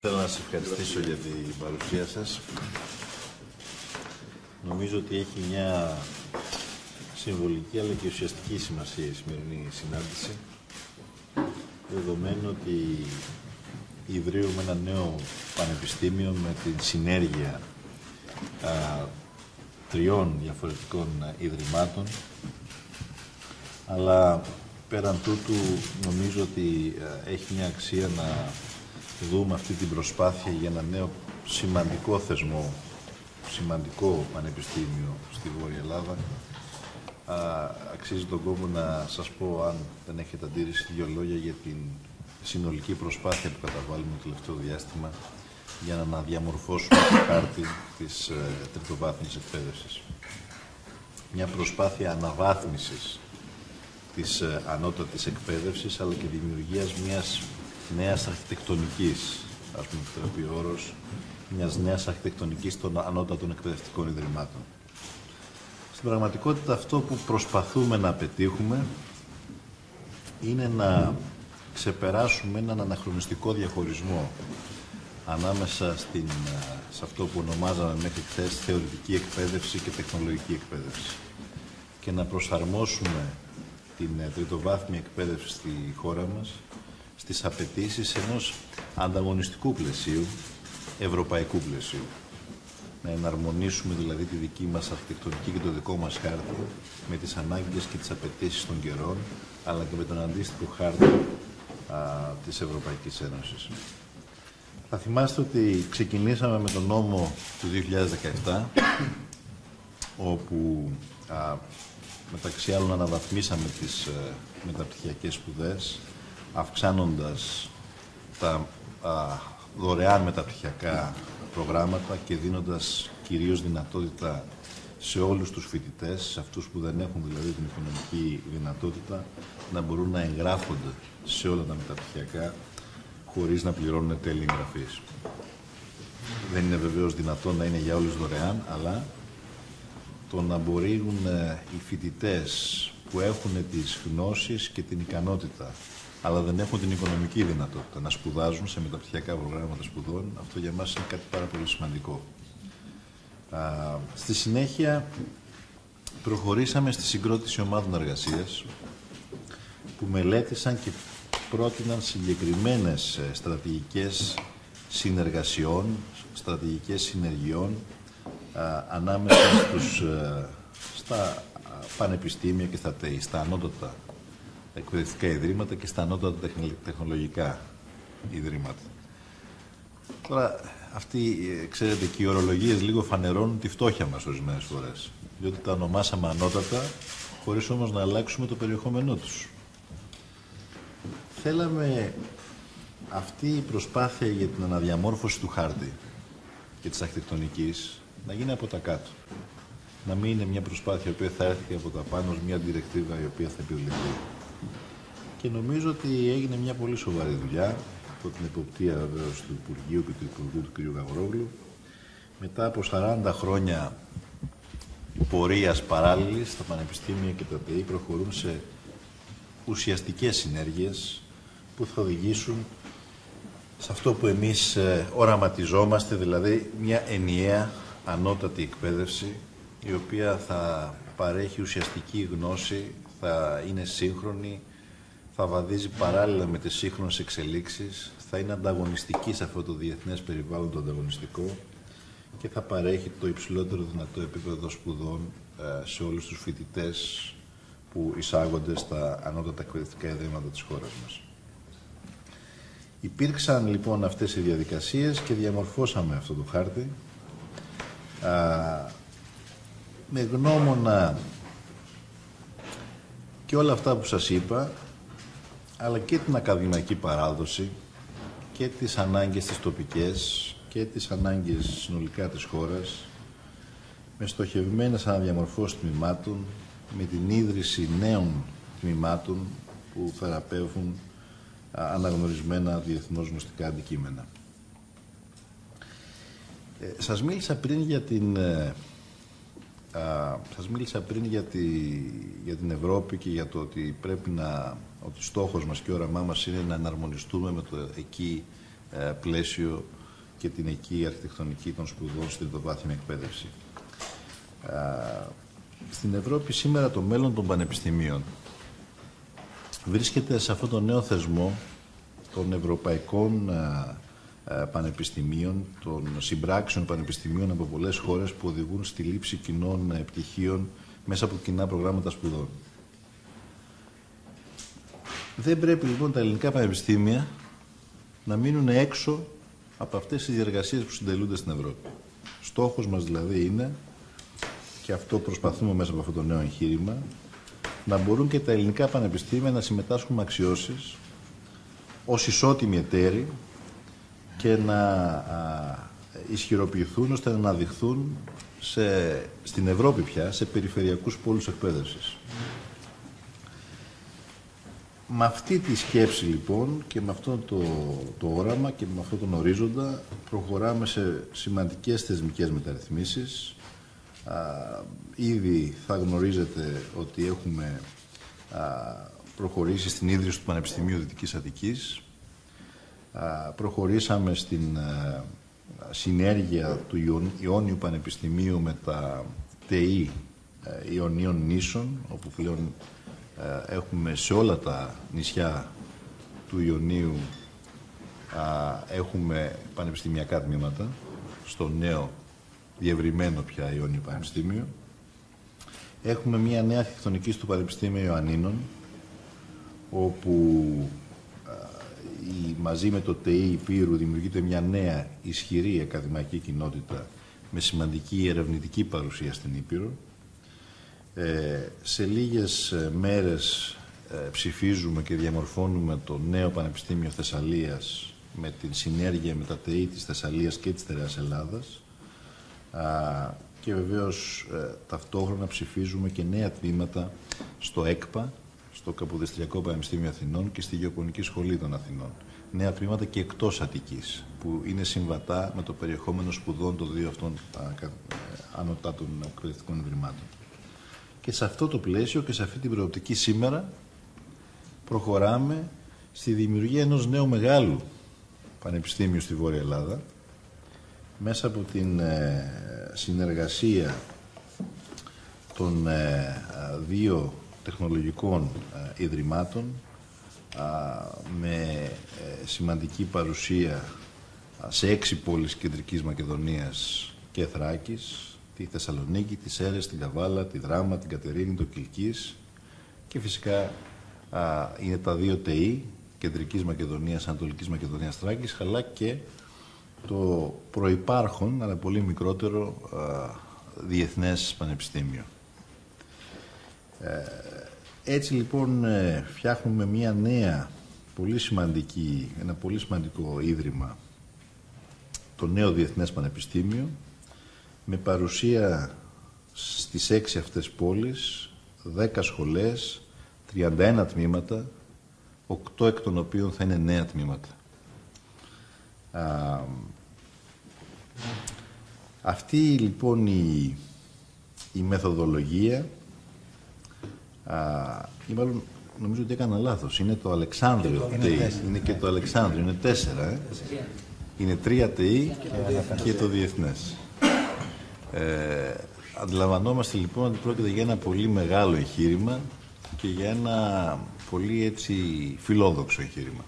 Θέλω να σας ευχαριστήσω για την παρουσία σας. Νομίζω ότι έχει μια συμβολική αλλά και ουσιαστική σημασία η σημερινή συνάντηση, δεδομένου ότι ιδρύουμε ένα νέο πανεπιστήμιο με την συνέργεια τριών διαφορετικών ιδρυμάτων, αλλά πέραν τούτου νομίζω ότι έχει μια αξία να δούμε αυτή την προσπάθεια για ένα νέο σημαντικό θεσμό, σημαντικό πανεπιστήμιο στη Βόρεια Ελλάδα. Αξίζει τον κόπο να σας πω, αν δεν έχετε αντίρρηση, δύο λόγια για την συνολική προσπάθεια που καταβάλουμε το τελευταίο διάστημα για να αναδιαμορφώσουμε το χάρτη της τριτοβάθμιας εκπαίδευσης. Μια προσπάθεια αναβάθμισης της ανώτατης εκπαίδευσης, αλλά και δημιουργίας μιας νέας αρχιτεκτονικής, ας πούμε επιτρέπει ο όρος, μιας νέας αρχιτεκτονικής των ανώτατων εκπαιδευτικών ιδρυμάτων. Στην πραγματικότητα αυτό που προσπαθούμε να πετύχουμε είναι να ξεπεράσουμε έναν αναχρονιστικό διαχωρισμό ανάμεσα σε αυτό που ονομάζαμε μέχρι χθες θεωρητική εκπαίδευση και τεχνολογική εκπαίδευση και να προσαρμόσουμε την τριτοβάθμια εκπαίδευση στη χώρα μας στις απαιτήσεις ενός ανταγωνιστικού πλαισίου, ευρωπαϊκού πλαισίου. Να εναρμονίσουμε δηλαδή τη δική μας αρχιτεκτονική και το δικό μας χάρτη με τις ανάγκες και τις απαιτήσεις των καιρών, αλλά και με τον αντίστοιχο χάρτη της Ευρωπαϊκής Ένωσης. Θα θυμάστε ότι ξεκινήσαμε με τον νόμο του 2017, όπου μεταξύ άλλων αναβαθμίσαμε τις μεταπτυχιακές σπουδές, αυξάνοντας τα δωρεάν μεταπτυχιακά προγράμματα και δίνοντας κυρίως δυνατότητα σε όλους τους φοιτητές, σε αυτούς που δεν έχουν δηλαδή την οικονομική δυνατότητα, να μπορούν να εγγράφονται σε όλα τα μεταπτυχιακά χωρίς να πληρώνουν τέλη εγγραφής. Δεν είναι βεβαίως δυνατόν να είναι για όλους δωρεάν, αλλά το να μπορούν οι φοιτητές που έχουν τις γνώσεις και την ικανότητα, αλλά δεν έχουν την οικονομική δυνατότητα να σπουδάζουν σε μεταπτυχιακά προγράμματα σπουδών, αυτό για μας είναι κάτι πάρα πολύ σημαντικό. Στη συνέχεια προχωρήσαμε στη συγκρότηση ομάδων εργασίας που μελέτησαν και πρότειναν συγκεκριμένες στρατηγικές συνεργασιών, στρατηγικές συνεργειών ανάμεσα στα πανεπιστήμια και στα ΤΕΙ, στα ανώτατα εκπαιδευτικά ιδρύματα και στα ανώτατα τεχνολογικά ιδρύματα. Τώρα, ξέρετε, και οι ορολογίες λίγο φανερώνουν τη φτώχεια μας ορισμένες φορές, διότι τα ονομάσαμε ανώτατα, χωρίς όμως να αλλάξουμε το περιεχόμενό τους. Θέλαμε αυτή η προσπάθεια για την αναδιαμόρφωση του χάρτη και της αρχιτεκτονικής να γίνει από τα κάτω. Να μην είναι μια προσπάθεια η οποία θα έρθει από τα πάνω, μια διρεκτίβα η οποία θα επιβληθεί. Και νομίζω ότι έγινε μια πολύ σοβαρή δουλειά από την εποπτεία βεβαίως του Υπουργείου και του Υπουργού του κ. Γαβρόγλου. Μετά από 40 χρόνια πορείας παράλληλης, τα πανεπιστήμια και τα ΤΕΙ προχωρούν σε ουσιαστικές συνέργειες που θα οδηγήσουν σε αυτό που εμείς οραματιζόμαστε, δηλαδή μια ενιαία ανώτατη εκπαίδευση, η οποία θα παρέχει ουσιαστική γνώση, θα είναι σύγχρονη, θα βαδίζει παράλληλα με τις σύγχρονες εξελίξεις, θα είναι ανταγωνιστική σε αυτό το διεθνές περιβάλλον το ανταγωνιστικό και θα παρέχει το υψηλότερο δυνατό επίπεδο σπουδών σε όλους τους φοιτητές που εισάγονται στα ανώτατα εκπαιδευτικά ιδρύματα της χώρας μας. Υπήρξαν λοιπόν αυτές οι διαδικασίες και διαμορφώσαμε αυτό το χάρτη με γνώμονα και όλα αυτά που σας είπα, αλλά και την ακαδημαϊκή παράδοση και τις ανάγκες τις τοπικές και τις ανάγκες συνολικά της χώρας, με στοχευμένες αναδιαμορφώσεις τμήματων, με την ίδρυση νέων τμήματων που θεραπεύουν αναγνωρισμένα διεθνώς γνωστικά αντικείμενα. Σας μίλησα πριν για την Ευρώπη και για το ότι πρέπει ότι στόχος μας και όραμά μας είναι να εναρμονιστούμε με το εκεί πλαίσιο και την εκεί αρχιτεκτονική των σπουδών στην τριτοβάθμια εκπαίδευση. Στην Ευρώπη σήμερα το μέλλον των πανεπιστημίων βρίσκεται σε αυτό το νέο θεσμό των ευρωπαϊκών πανεπιστημίων, των συμπράξεων πανεπιστημίων από πολλές χώρες που οδηγούν στη λήψη κοινών πτυχίων μέσα από κοινά προγράμματα σπουδών. Δεν πρέπει λοιπόν τα ελληνικά πανεπιστήμια να μείνουν έξω από αυτές τις διεργασίες που συντελούνται στην Ευρώπη. Στόχος μας δηλαδή είναι, και αυτό προσπαθούμε μέσα από αυτό το νέο εγχείρημα, να μπορούν και τα ελληνικά πανεπιστήμια να συμμετάσχουν με αξιώσεις ως ισότιμοι εταίροι και να ισχυροποιηθούν ώστε να αναδειχθούν στην Ευρώπη πια σε περιφερειακούς πόλους εκπαίδευσης. Με αυτή τη σκέψη λοιπόν και με αυτό το όραμα και με αυτόν τον ορίζοντα προχωράμε σε σημαντικές θεσμικές μεταρρυθμίσεις. Ήδη θα γνωρίζετε ότι έχουμε προχωρήσει στην ίδρυση του Πανεπιστημίου Δυτικής Αττικής. Προχωρήσαμε στην συνέργεια του Ιόνιου Πανεπιστημίου με τα ΤΕΗ Ιωνίων Νήσων, όπου πλέον έχουμε σε όλα τα νησιά του Ιωνίου έχουμε πανεπιστημιακά τμήματα, στο νέο διευρυμένο πια Ιόνιο Πανεπιστήμιο. Έχουμε μια νέα αρχιτεκτονική στο Πανεπιστήμιο Ιωαννίνων, όπου μαζί με το ΤΕΗ Υπήρου δημιουργείται μια νέα ισχυρή ακαδημαϊκή κοινότητα με σημαντική ερευνητική παρουσία στην Ήπειρο. Σε λίγες μέρες ψηφίζουμε και διαμορφώνουμε το νέο Πανεπιστήμιο Θεσσαλίας με την συνέργεια με τα ΤΕΗ της Θεσσαλίας και της Στερεάς Ελλάδας. Και βεβαίως ταυτόχρονα ψηφίζουμε και νέα τμήματα στο ΕΚΠΑ, στο Καποδιστριακό Πανεπιστήμιο Αθηνών και στη Γεωπονική Σχολή των Αθηνών. Νέα τμήματα και εκτός Αττικής, που είναι συμβατά με το περιεχόμενο σπουδών των δύο αυτών ανωτάτων εκπαιδευτικών ιδρυμάτων. Και σε αυτό το πλαίσιο και σε αυτή την προοπτική σήμερα προχωράμε στη δημιουργία ενός νέου μεγάλου πανεπιστήμιου στη Βόρεια Ελλάδα, μέσα από την συνεργασία των δύο τεχνολογικών ιδρυμάτων με σημαντική παρουσία σε 6 πόλεις Κεντρικής Μακεδονίας και Θράκης, τη Θεσσαλονίκη, τη Σέρες, την Καβάλα, τη Δράμα, την Κατερίνη, το Κιλκής, και φυσικά είναι τα δύο ΤΕΗ Κεντρικής Μακεδονίας, Ανατολικής Μακεδονίας, Θράκης, αλλά και το προϋπάρχον, αλλά πολύ μικρότερο, διεθνές πανεπιστήμιο. Έτσι λοιπόν φτιάχνουμε μια νέα, ένα πολύ σημαντικό ίδρυμα, το νέο Διεθνές Πανεπιστήμιο, με παρουσία στις 6 αυτές πόλεις, 10 σχολές, 31 τμήματα, 8 εκ των οποίων θα είναι νέα τμήματα. Αυτή λοιπόν η μεθοδολογία, ή μάλλον νομίζω ότι έκανα λάθος, είναι το Αλεξάνδριο ΤΕΗ, είναι και το Αλεξάνδριο, είναι 4, είναι 3 ΤΕΗ και το Διεθνές. Αντιλαμβανόμαστε λοιπόν ότι πρόκειται για ένα πολύ μεγάλο εγχείρημα και για ένα πολύ έτσι φιλόδοξο εγχείρημα.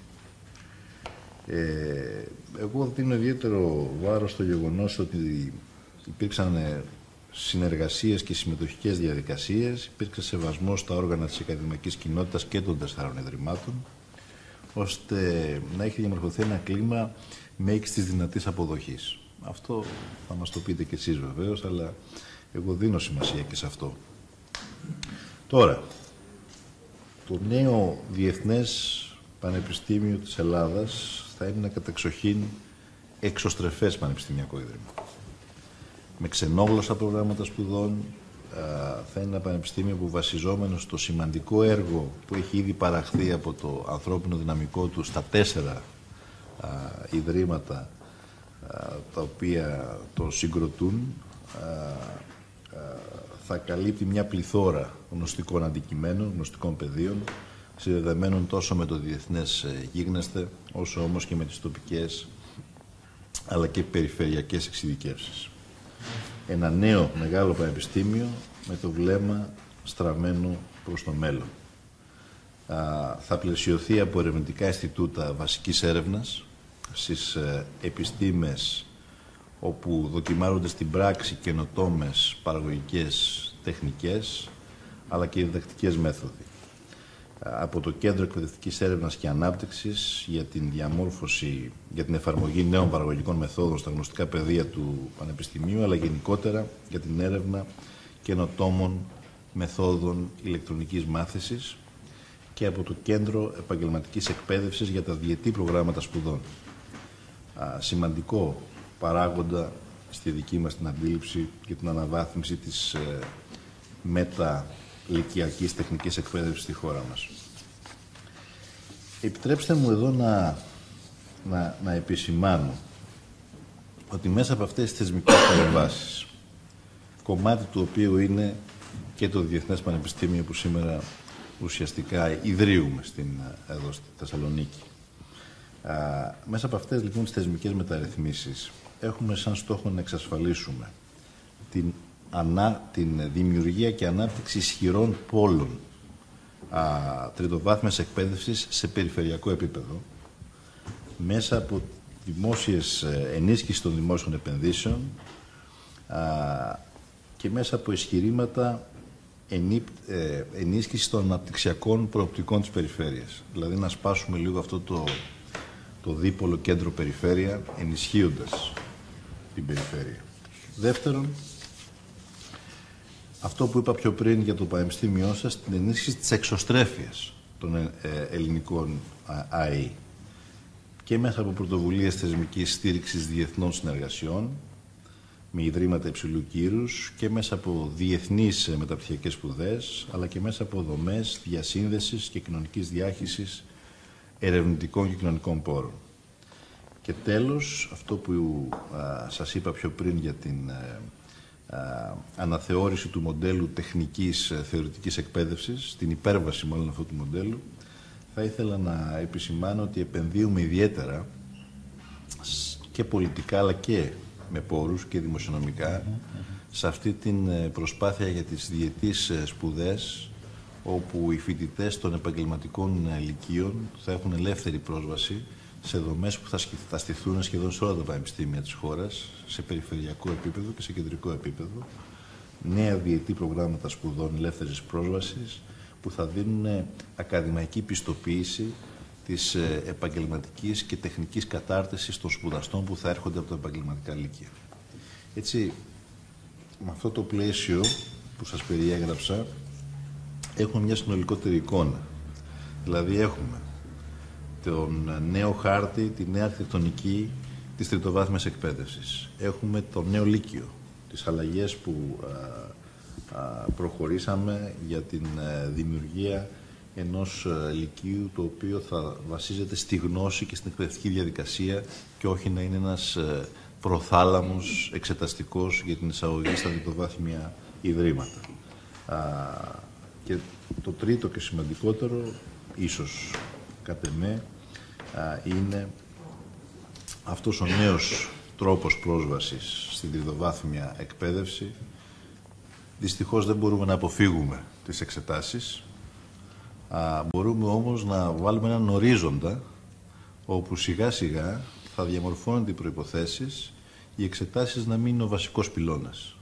Εγώ δίνω ιδιαίτερο βάρος στο γεγονός ότι υπήρξαν συνεργασίες και συμμετοχικές διαδικασίες, υπήρξε σεβασμός στα όργανα της ακαδημαϊκής κοινότητας και των 4 ιδρυμάτων, ώστε να έχει διαμορφωθεί ένα κλίμα μέγιστης δυνατής αποδοχής. Αυτό θα μας το πείτε κι εσείς βεβαίως, αλλά εγώ δίνω σημασία και σε αυτό. Τώρα, το νέο Διεθνές Πανεπιστήμιο της Ελλάδας θα είναι ένα κατεξοχήν εξωστρεφές πανεπιστημιακό ίδρυμα. Με ξενόγλωσσα προγράμματα σπουδών, θα είναι ένα πανεπιστήμιο που, βασιζόμενο στο σημαντικό έργο που έχει ήδη παραχθεί από το ανθρώπινο δυναμικό του στα 4 ιδρύματα τα οποία το συγκροτούν, θα καλύπτει μια πληθώρα γνωστικών αντικειμένων, γνωστικών πεδίων, συνδεδεμένων τόσο με το διεθνές γίγνεσθε, όσο όμως και με τις τοπικές αλλά και περιφερειακές εξειδικεύσεις. Ένα νέο μεγάλο πανεπιστήμιο με το βλέμμα στραμμένο προς το μέλλον. Θα πλαισιωθεί από ερευνητικά Ινστιτούτα βασικής έρευνας στις επιστήμες, όπου δοκιμάζονται στην πράξη καινοτόμες παραγωγικές τεχνικές, αλλά και διδακτικές μέθοδοι. Από το Κέντρο Εκπαιδευτικής Έρευνας και Ανάπτυξης για την διαμόρφωση, για την εφαρμογή νέων παραγωγικών μεθόδων στα γνωστικά πεδία του Πανεπιστημίου, αλλά γενικότερα για την έρευνα καινοτόμων μεθόδων ηλεκτρονικής μάθησης, και από το Κέντρο Επαγγελματικής Εκπαίδευσης για τα διετή προγράμματα σπουδών. Σημαντικό παράγοντα στη δική μας την αντίληψη για την αναβάθμιση της μεταλυκιακής τεχνικής εκπαίδευσης στη χώρα μας. Επιτρέψτε μου εδώ να επισημάνω ότι μέσα από αυτές τις θεσμικές παρεμβάσεις, κομμάτι του οποίου είναι και το Διεθνές Πανεπιστήμιο που σήμερα ουσιαστικά ιδρύουμε εδώ στη Θεσσαλονίκη. Μέσα από αυτές λοιπόν τις θεσμικές μεταρρυθμίσεις έχουμε σαν στόχο να εξασφαλίσουμε την δημιουργία και ανάπτυξη ισχυρών πόλων τριτοβάθμιας εκπαίδευσης σε περιφερειακό επίπεδο, μέσα από ενίσχυση των δημόσιων επενδύσεων και μέσα από εσχηρήματα ενίσχυση των αναπτυξιακών προοπτικών της περιφέρειας. Δηλαδή να σπάσουμε λίγο αυτό το δίπολο κέντρο-περιφέρεια, ενισχύοντας την περιφέρεια. Δεύτερον, αυτό που είπα πιο πριν για το Πανεπιστήμιό σας, την ενίσχυση της εξωστρέφειας των ελληνικών ΑΕΗ και μέσα από πρωτοβουλίες θεσμικής στήριξης διεθνών συνεργασιών με ιδρύματα υψηλού κύρους και μέσα από διεθνείς μεταπτυχιακές σπουδές, αλλά και μέσα από δομές διασύνδεσης και κοινωνικής διάχυσης ερευνητικών και κοινωνικών πόρων. Και τέλος, αυτό που σας είπα πιο πριν για την αναθεώρηση του μοντέλου τεχνικής θεωρητικής εκπαίδευσης, την υπέρβαση μάλλον αυτού του μοντέλου, θα ήθελα να επισημάνω ότι επενδύουμε ιδιαίτερα και πολιτικά αλλά και με πόρους και δημοσιονομικά σε αυτή την προσπάθεια για τις διετής σπουδές, όπου οι φοιτητές των επαγγελματικών λυκείων θα έχουν ελεύθερη πρόσβαση σε δομές που θα στηθούν σχεδόν σε όλα τα πανεπιστήμια της χώρας, σε περιφερειακό επίπεδο και σε κεντρικό επίπεδο. Νέα διετή προγράμματα σπουδών ελεύθερης πρόσβασης που θα δίνουν ακαδημαϊκή πιστοποίηση της επαγγελματικής και τεχνικής κατάρτισης των σπουδαστών που θα έρχονται από τα επαγγελματικά λύκεια. Έτσι, με αυτό το πλαίσιο που σας περιέγραψα, έχουμε μια συνολικότερη εικόνα. Δηλαδή έχουμε τον νέο χάρτη, τη νέα αρχιτεκτονική της τριτοβάθμιας εκπαίδευσης. Έχουμε το νέο λύκειο, τις αλλαγές που προχωρήσαμε για την δημιουργία ενός λυκείου το οποίο θα βασίζεται στη γνώση και στην εκπαιδευτική διαδικασία και όχι να είναι ένας προθάλαμος εξεταστικός για την εισαγωγή στα τριτοβάθμια ιδρύματα. Και το τρίτο και σημαντικότερο, ίσως κατ' εμέ, είναι αυτός ο νέος τρόπος πρόσβασης στην τριτοβάθμια εκπαίδευση. Δυστυχώς δεν μπορούμε να αποφύγουμε τις εξετάσεις. Μπορούμε όμως να βάλουμε έναν ορίζοντα όπου σιγά σιγά θα διαμορφώνονται οι προϋποθέσεις οι εξετάσεις να μην είναι ο βασικός πυλώνας.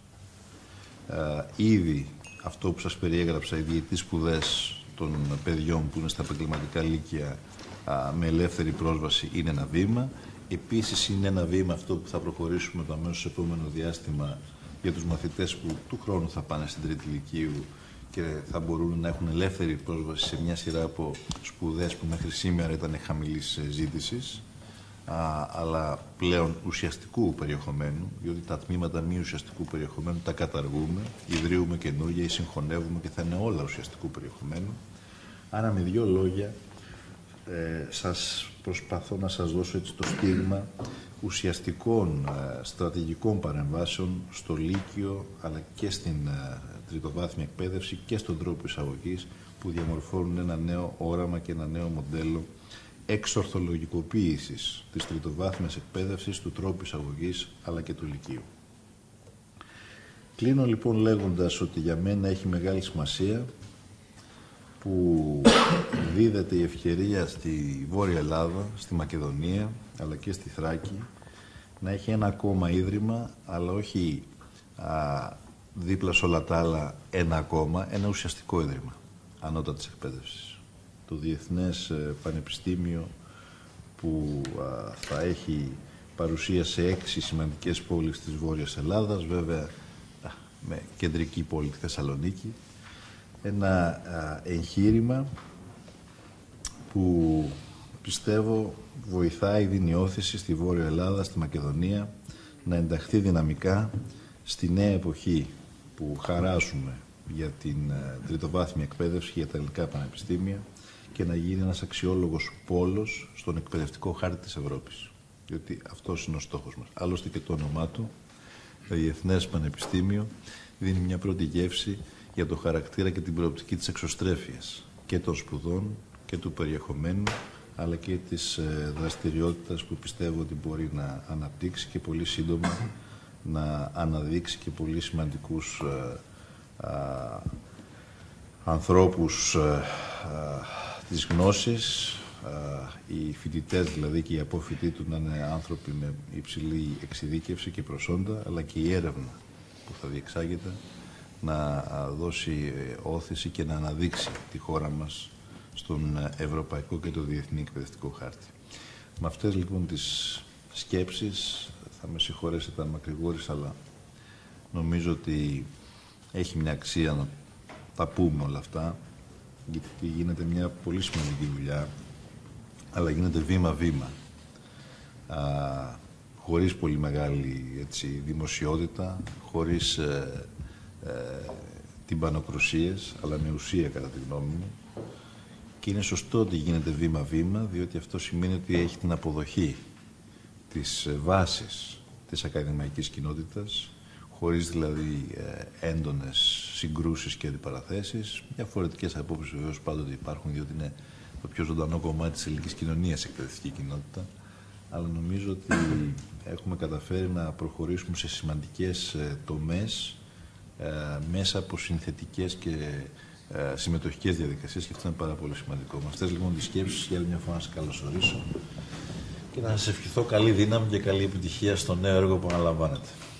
Ήδη αυτό που σας περιέγραψα, οι διετής σπουδές των παιδιών που είναι στα επαγγελματικά λύκεια με ελεύθερη πρόσβαση, είναι ένα βήμα. Επίσης είναι ένα βήμα αυτό που θα προχωρήσουμε το αμέσως επόμενο διάστημα για τους μαθητές που του χρόνου θα πάνε στην τρίτη λυκείου και θα μπορούν να έχουν ελεύθερη πρόσβαση σε μια σειρά από σπουδές που μέχρι σήμερα ήταν χαμηλής ζήτησης, αλλά πλέον ουσιαστικού περιεχομένου, διότι τα τμήματα μη ουσιαστικού περιεχομένου τα καταργούμε, ιδρύουμε καινούργια ή συγχωνεύουμε και θα είναι όλα ουσιαστικού περιεχομένου. Άρα με δύο λόγια σας προσπαθώ να σας δώσω έτσι το στίγμα ουσιαστικών στρατηγικών παρεμβάσεων στο Λύκειο αλλά και στην τριτοβάθμια εκπαίδευση και στον τρόπο εισαγωγής που διαμορφώνουν ένα νέο όραμα και ένα νέο μοντέλο εξορθολογικοποίησης της τριτοβάθμιας εκπαίδευσης, του τρόπου εισαγωγής αλλά και του λυκείου. Κλείνω λοιπόν λέγοντας ότι για μένα έχει μεγάλη σημασία που δίδεται η ευκαιρία στη Βόρεια Ελλάδα, στη Μακεδονία αλλά και στη Θράκη να έχει ένα ακόμα ίδρυμα, αλλά όχι δίπλα σε όλα τα άλλα ένα ακόμα, ένα ουσιαστικό ίδρυμα ανώτατης εκπαίδευσης. Το Διεθνές Πανεπιστήμιο που θα έχει παρουσία σε 6 σημαντικές πόλεις της Βόρειας Ελλάδας, βέβαια με κεντρική πόλη τη Θεσσαλονίκη. Ένα εγχείρημα που πιστεύω βοηθάει, δίνει όθηση στη Βόρεια Ελλάδα, στη Μακεδονία, να ενταχθεί δυναμικά στη νέα εποχή που χαράζουμε για την τριτοβάθμια εκπαίδευση, για τα ελληνικά πανεπιστήμια και να γίνει ένας αξιόλογος πόλος στον εκπαιδευτικό χάρτη της Ευρώπης. Διότι αυτός είναι ο στόχος μας. Άλλωστε και το όνομά του, το Διεθνές Πανεπιστήμιο, δίνει μια πρώτη γεύση για το χαρακτήρα και την προοπτική της εξωστρέφειας και των σπουδών και του περιεχομένου, αλλά και της δραστηριότητας που πιστεύω ότι μπορεί να αναπτύξει και πολύ σύντομα να αναδείξει και πολύ σημαντικούς ανθρώπους της γνώσης, οι φοιτητές δηλαδή και οι απόφοιτοι του να είναι άνθρωποι με υψηλή εξειδίκευση και προσόντα, αλλά και η έρευνα που θα διεξάγεται να δώσει όθηση και να αναδείξει τη χώρα μας στον ευρωπαϊκό και το διεθνή εκπαιδευτικό χάρτη. Με αυτές λοιπόν τις σκέψεις, θα με συγχωρέσετε αν μακρηγόρησα, αλλά νομίζω ότι έχει μια αξία να τα πούμε όλα αυτά, γιατί γίνεται μια πολύ σημαντική δουλειά, αλλά γίνεται βήμα-βήμα, χωρίς πολύ μεγάλη δημοσιότητα, χωρίς τυμπανοκρουσίες, αλλά με ουσία κατά τη γνώμη μου. Και είναι σωστό ότι γίνεται βήμα-βήμα, διότι αυτό σημαίνει ότι έχει την αποδοχή της βάσης της ακαδημαϊκής κοινότητας, χωρίς δηλαδή έντονες συγκρούσεις και αντιπαραθέσεις. Διαφορετικές απόψεις βεβαίως πάντοτε υπάρχουν, διότι είναι το πιο ζωντανό κομμάτι της ελληνικής κοινωνίας η εκπαιδευτική κοινότητα. Αλλά νομίζω ότι έχουμε καταφέρει να προχωρήσουμε σε σημαντικές τομές μέσα από συνθετικές και συμμετοχικές διαδικασίες, και αυτό είναι πάρα πολύ σημαντικό. Με αυτές λοιπόν τις σκέψεις, για άλλη μια φορά να σας καλωσορίσω και να σας ευχηθώ καλή δύναμη και καλή επιτυχία στο νέο έργο που αναλαμβάνετε.